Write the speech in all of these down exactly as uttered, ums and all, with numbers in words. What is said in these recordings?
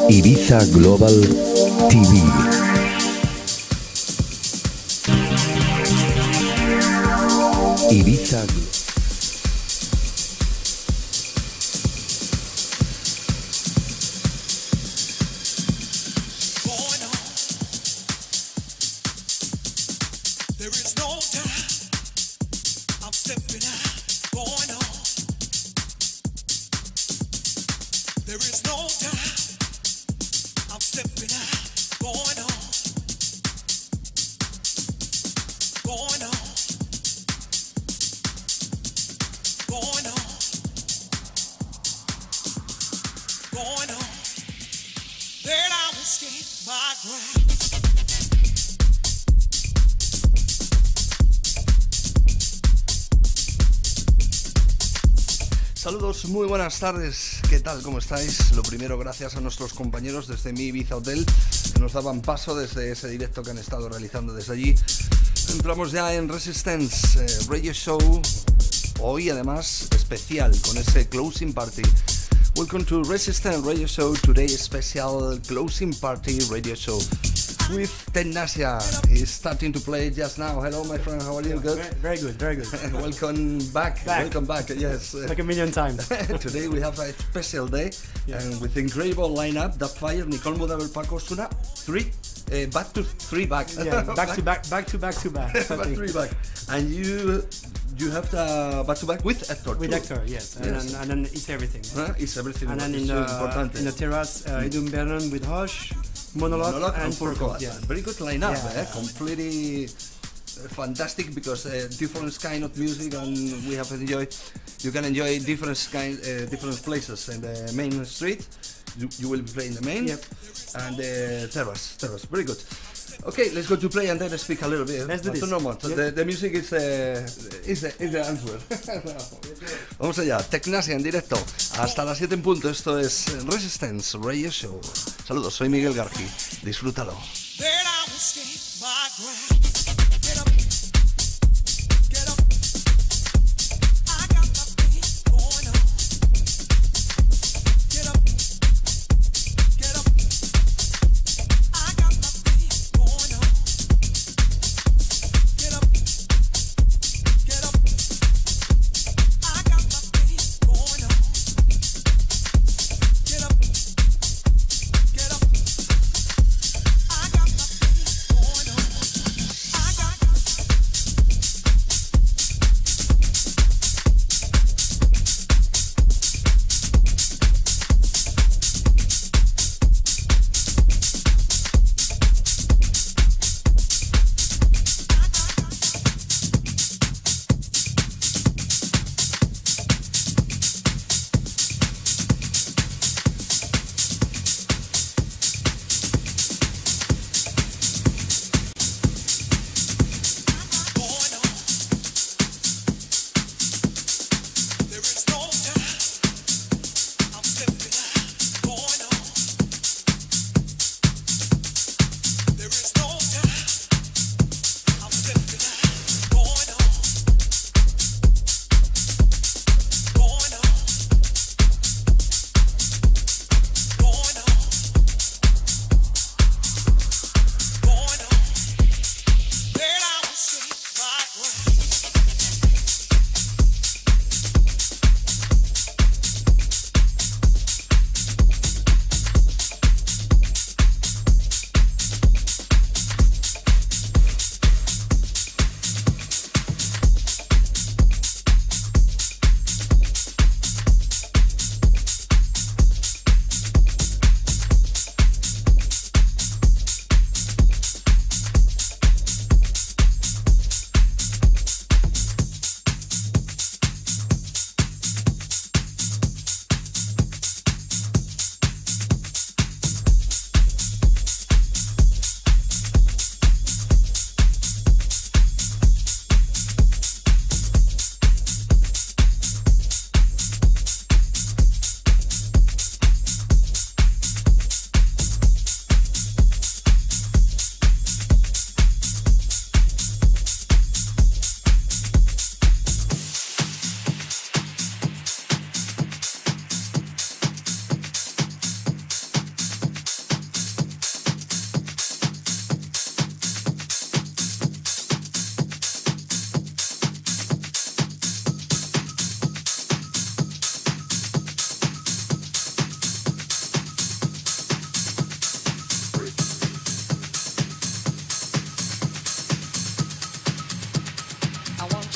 Ibiza Global T V. Ibiza. Saludos, muy buenas tardes, ¿qué tal? ¿Cómo estáis? Lo primero, gracias a nuestros compañeros desde mi Ibiza Hotel que nos daban paso desde ese directo que han estado realizando desde allí. Entramos ya en Resistance eh, Radio Show, hoy además especial con ese Closing Party. Welcome to Resistance Radio Show, today special Closing Party Radio Show with Tecnasia. He's starting to play just now. Hello, my friend. How are you? Good? Very, very good, very good. Welcome back. back. Welcome back. Yes. Like a million times. Today we have a special day, yeah. And with incredible lineup. Dubfire, Nicole Mudaber, Paco Osuna. Three. Uh, back to three back. Yeah, back, back to back, back to back to back. back three back. And you, you have the back to back with Hector. With too. Hector, yes. And, yes. Then, and then it's everything. Huh? It's everything. And then in the, in the terrace, uh, Idun Bernon with Hosh. Monologue, Monologue and, and Furcoat. Yeah. Very good lineup, yeah, eh? yeah. Completely fantastic because uh, different kind of music and we have enjoyed. You can enjoy different kind, uh, different places in the main street. You, you will be playing the main yep. and the terrace. Terrace, very good. Okay, let's go to play and then speak a little bit. Let's do this. No more. Yep. The, the music is, uh, is, the, is the answer. Vamos allá, Tecnasia en directo. Hasta las siete en punto. Esto es Resistance Radio Show. Saludos, soy Miguel Gargi. Disfrútalo. Get up.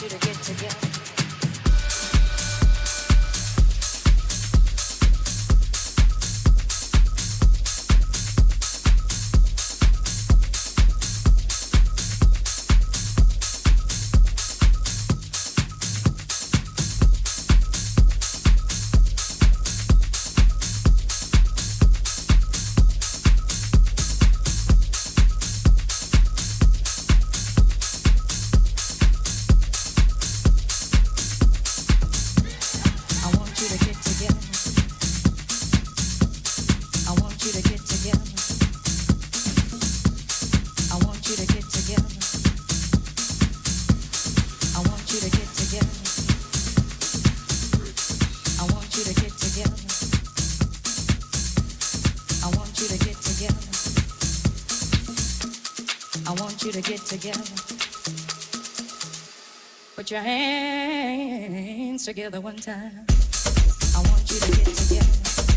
Put your hands together one time. I want you to get together.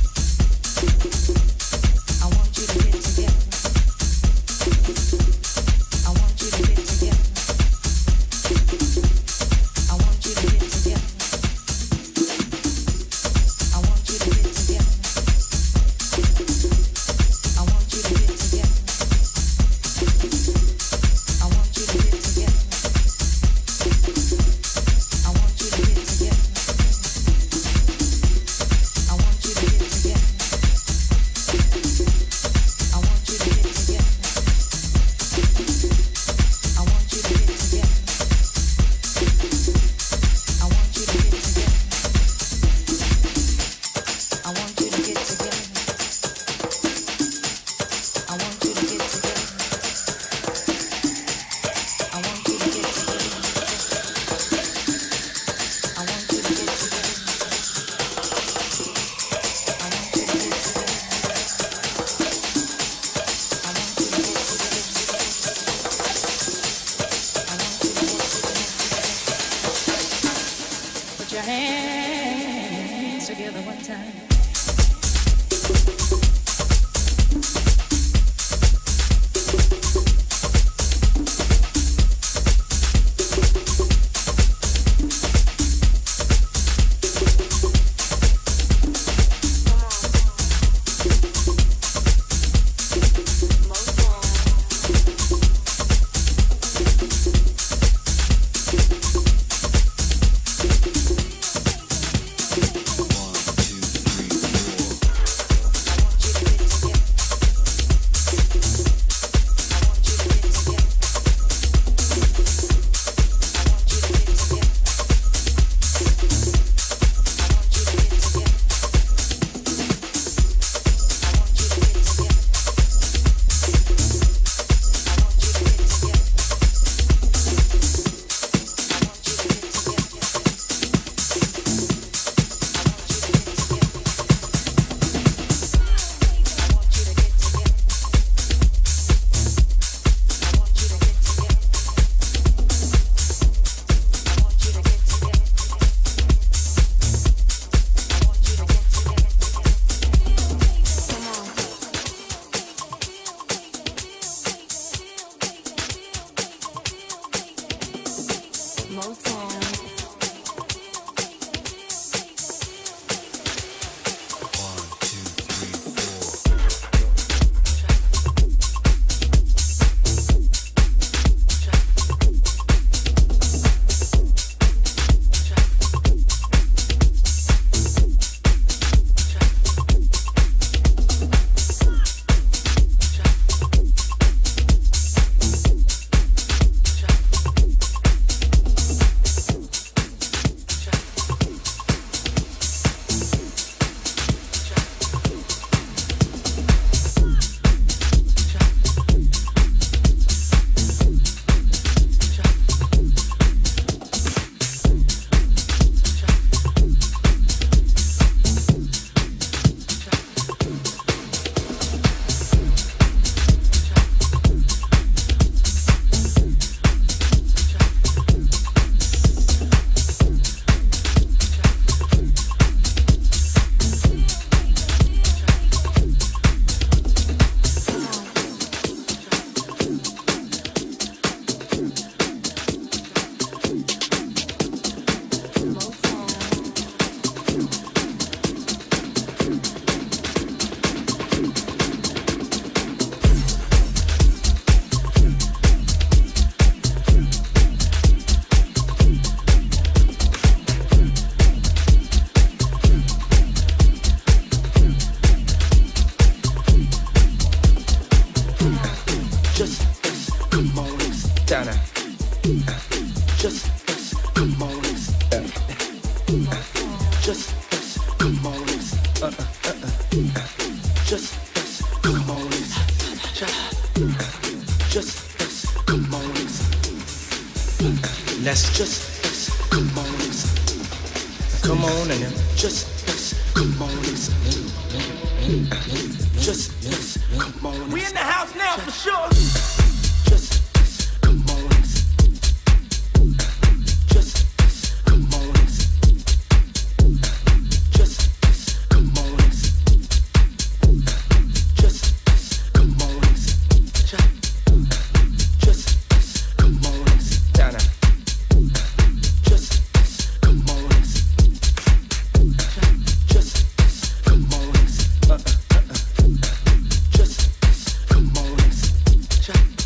I want you to get together. I want you to get together. I want you to get together. I want you to get together. I want you to get together. I want you to get together. I want you to get together. I want you to get together. come on, just let's come on, let's just let's come on, come on and just let's come on, just let's come on. We in the house now for sure. Just let's come on, just let's come on, just let's come on, just let's come on, just let's come on, down now. Just let's come on, just let's come on, uh uh uh uh, just let's come on,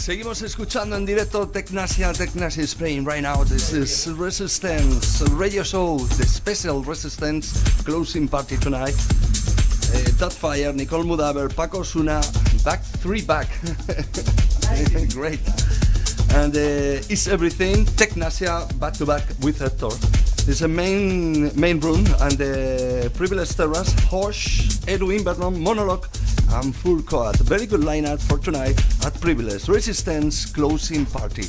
Seguimos escuchando en directo Tecnasia, Tecnasia Spain right now. This is Resistance Radio Show, the special Resistance closing party tonight. Uh, Dotfire, Nicole Mudaber, Paco Osuna, back three back. Great. And uh, It's Everything, Tecnasia back to back with Hector. It's a main main room and the Privilege Terrace, Hosh, Edwin Vernon, Monologue, and Full Coat. Very good lineup for tonight at Privilege Resistance closing party.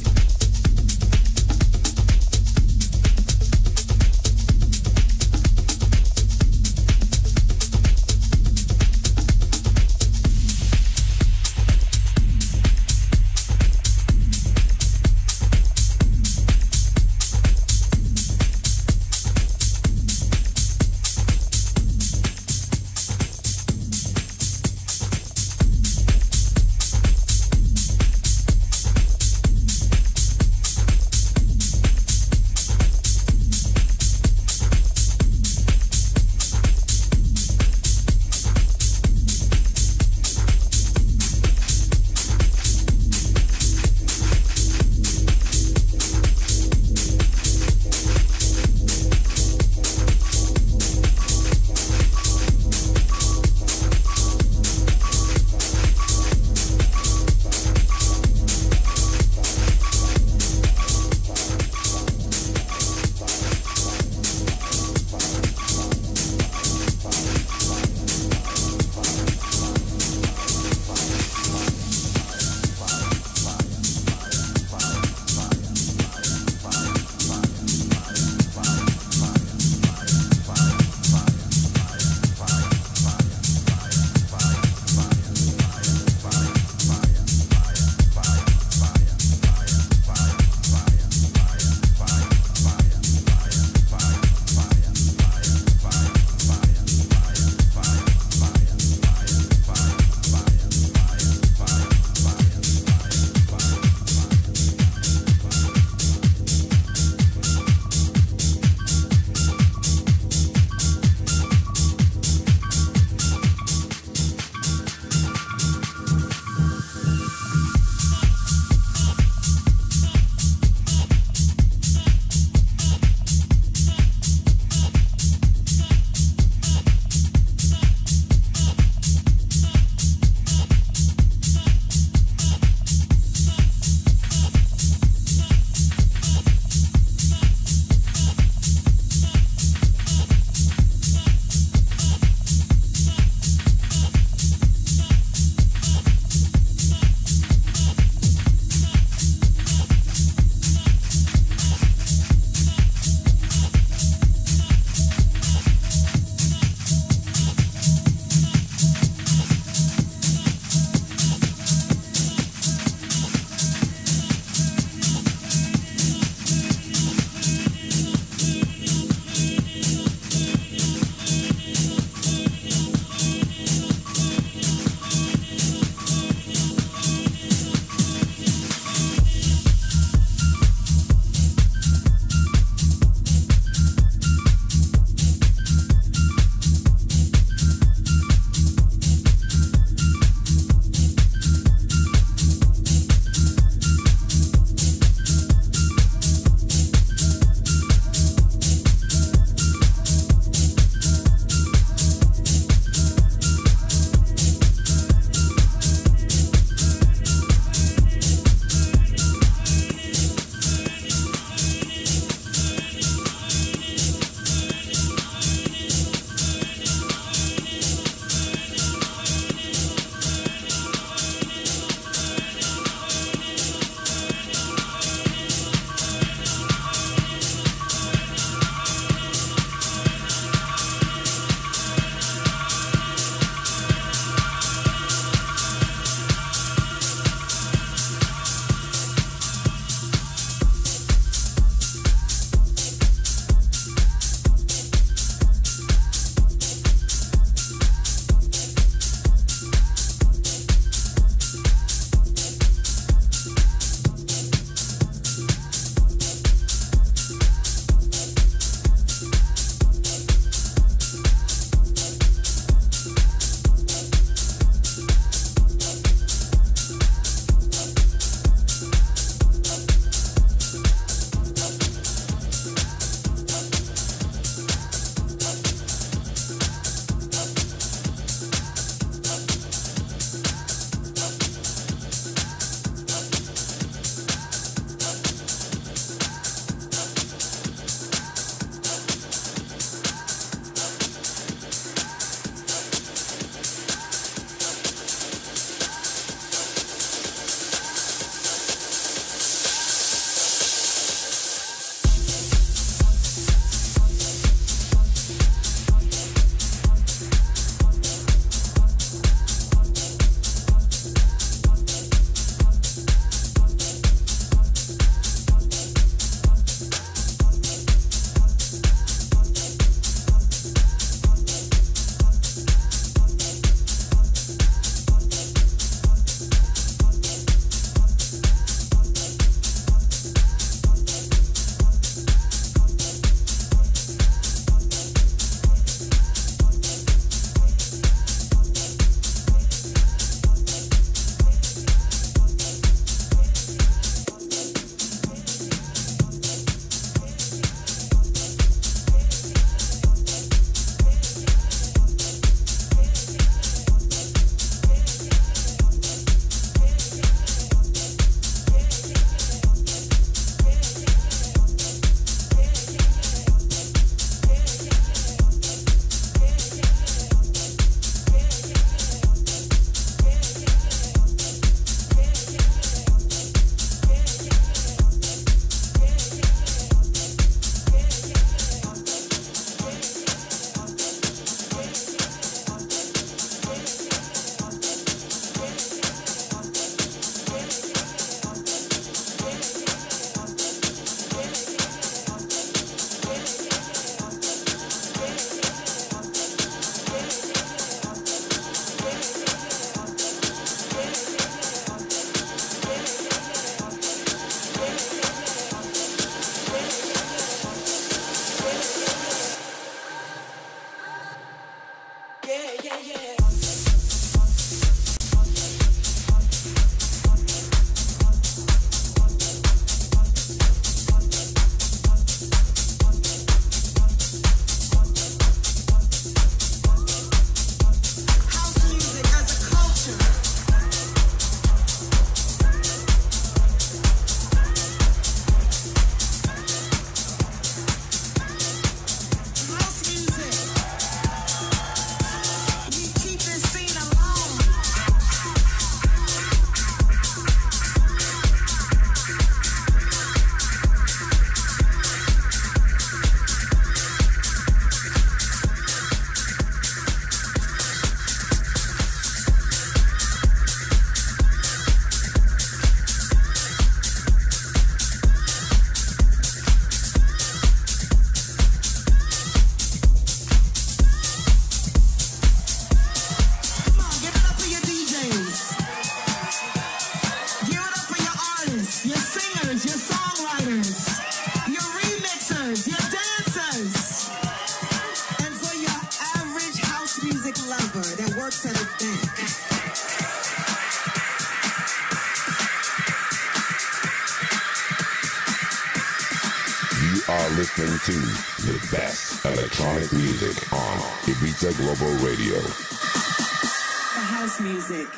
are listening to the best electronic music on Ibiza Global Radio. The house music.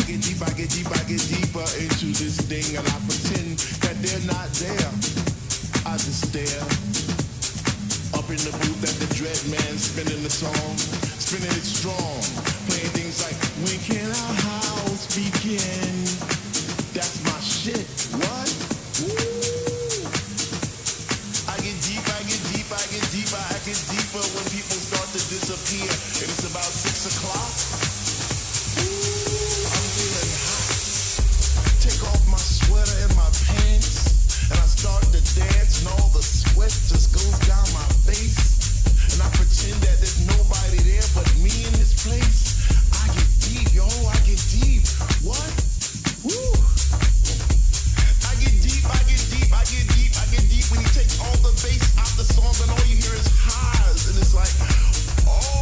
get deep, I get deep, I get deeper into this thing, and I pretend that they're not there. I just stare up in the booth at the Dread Man, spinning the song, spinning it strong, playing things like when can our house begin? That's my shit. What? Woo! I get deep, I get deep, I get deeper, I get deeper when people start to disappear, and it's about six o'clock. Ooh, I'm feeling hot. Take off my sweater and my pants, and I start to dance, and all the sweat just goes down my face, and I pretend that there's nobody there but me in this place. I get deep, yo, I get deep. What? Woo! I get deep, I get deep, I get deep, I get deep when he takes all the bass out the song, and all you hear is highs, and it's like, oh.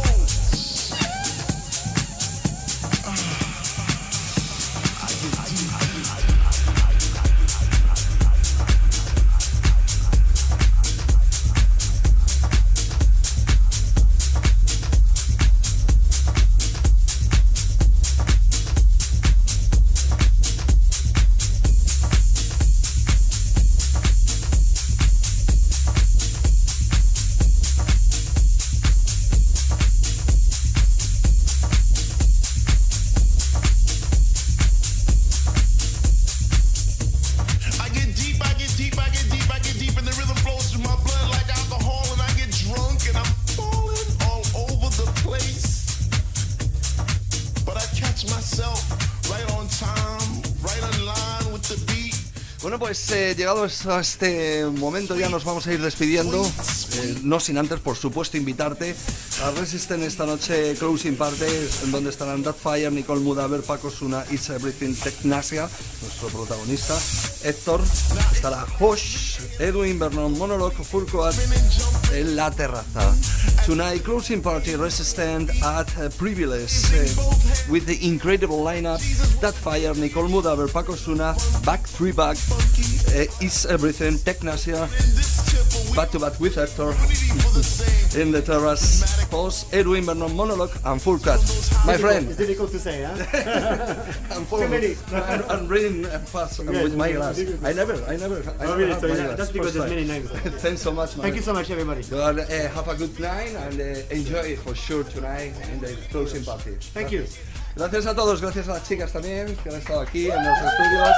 Bueno, pues eh, llegado a este momento ya nos vamos a ir despidiendo, eh, no sin antes, por supuesto, invitarte a Resistance esta noche, Closing Party, en donde estarán Deathfire, Nicole Mudaber, Paco Suna, It's Everything, Technasia, nuestro protagonista, Héctor, estará Hosh, Edwin, Vernon, Monologue, Furcoat en la terraza. Tonight, Closing Party, Resistance at uh, Privilege, uh, with the incredible lineup, Deathfire, Nicole Mudaber, Paco Suna, Back Three Back, uh, It's Everything, Technasia, back to back with Hector, in the terrace, host Edwin, Vernon, Monologue, and Full Cut. My friend. It's difficult to say, huh? I'm full. I'm, I'm reading fast Yeah, with my it's glass. difficult. I never, I never, I Oh, never really? have So my yeah, glass. that's because First there's time. many names. Thanks so much, man. Thank you so much, everybody. Well, uh, have a good night and uh, enjoy it for sure tonight in the closing party. Thank you. Gracias a todos, gracias a las chicas también que han estado aquí en los estudios.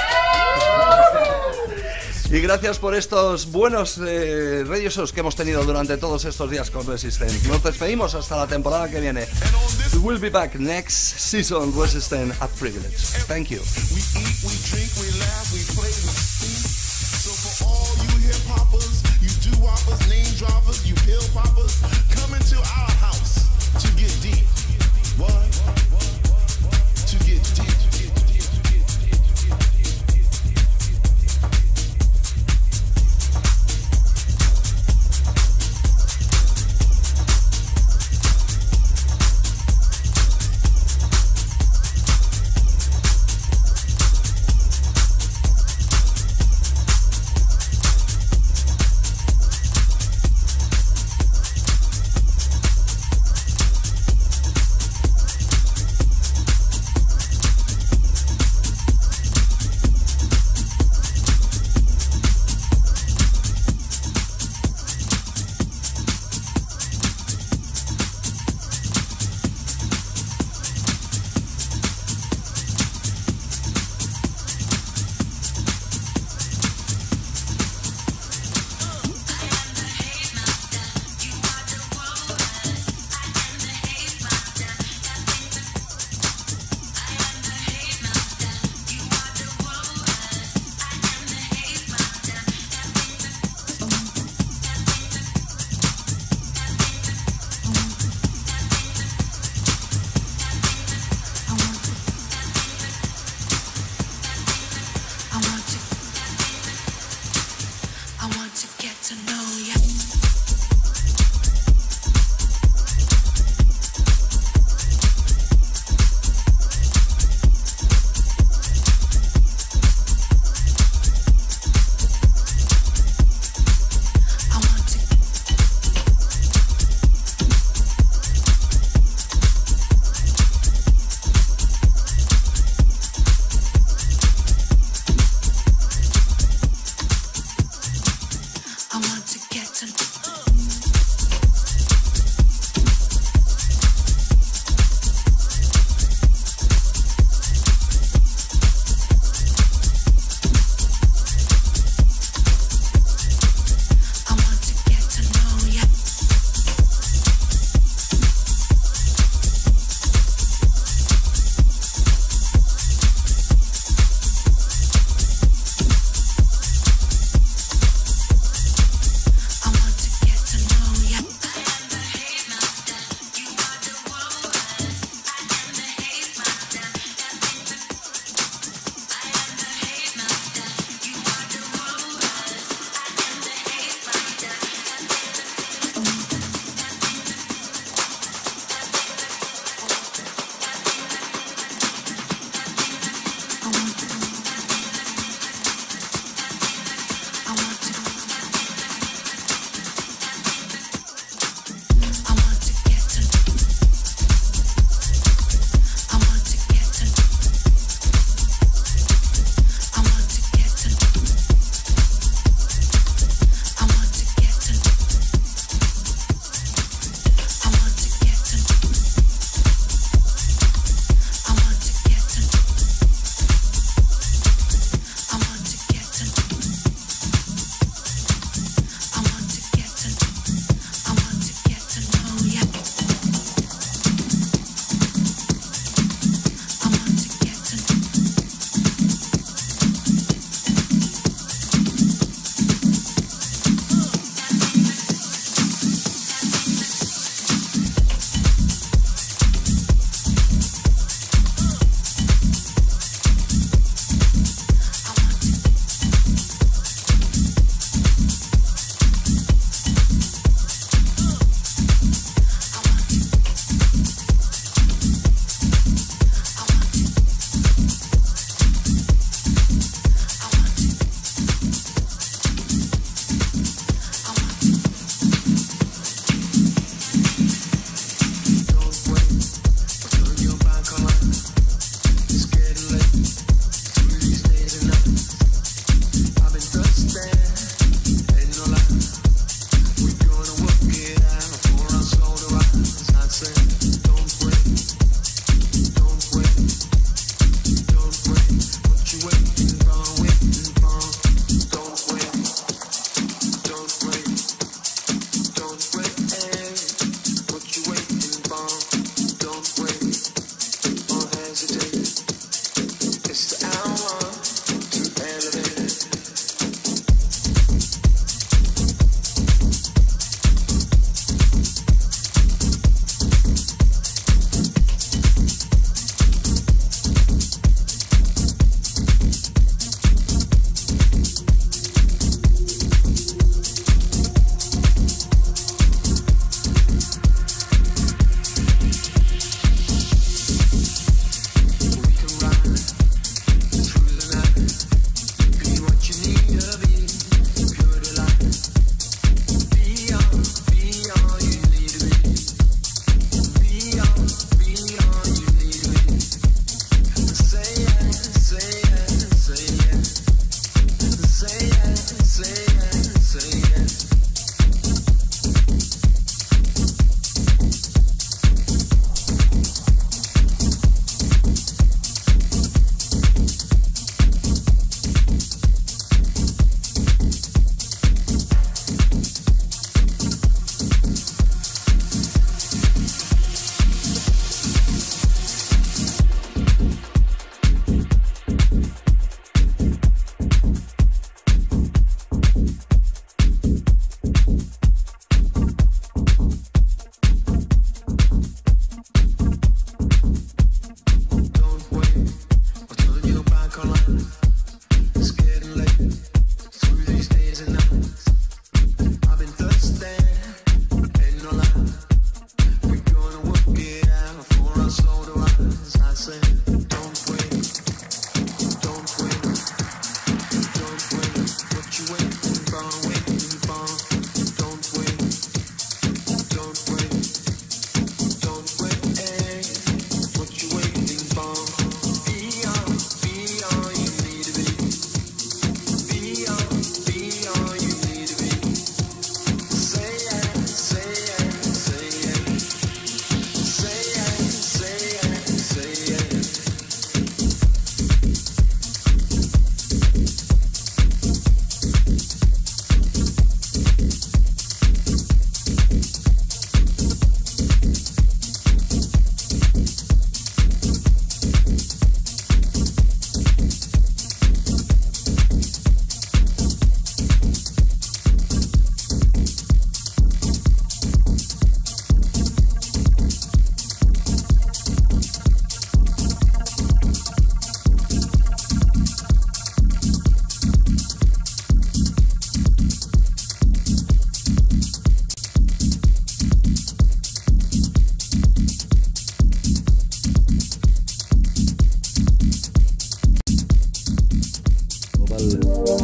Y gracias por estos buenos eh, radio shows que hemos tenido durante todos estos días con Resistance. Nos despedimos hasta la temporada que viene. We will be back next season, Resistance at Privilege. Thank you. We eat, we drink, we laugh, we play, we speak. So for all you hip hoppers, you do whoppers, name droppers, you pill poppers, come into our house to get deep. What? To get deep.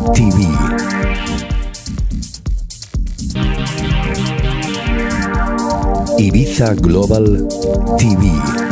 T V. Ibiza Global T V.